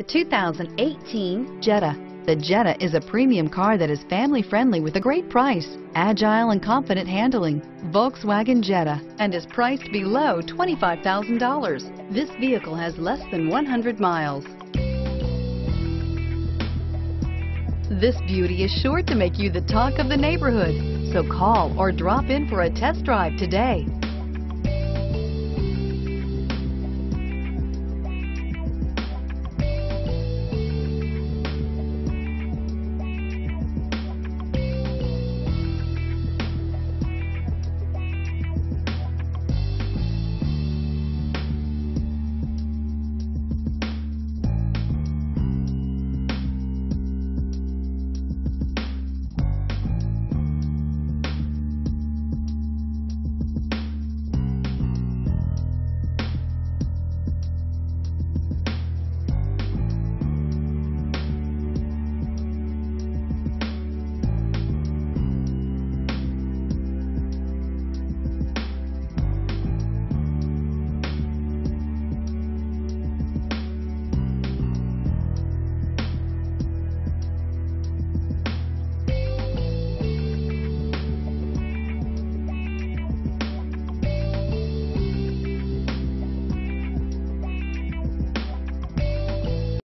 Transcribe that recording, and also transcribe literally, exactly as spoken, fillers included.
The two thousand eighteen Jetta. The Jetta is a premium car that is family-friendly with a great price, agile and confident handling. Volkswagen Jetta, and is priced below twenty-five thousand dollars. This vehicle has less than one hundred miles. This beauty is sure to make you the talk of the neighborhood. So call or drop in for a test drive today.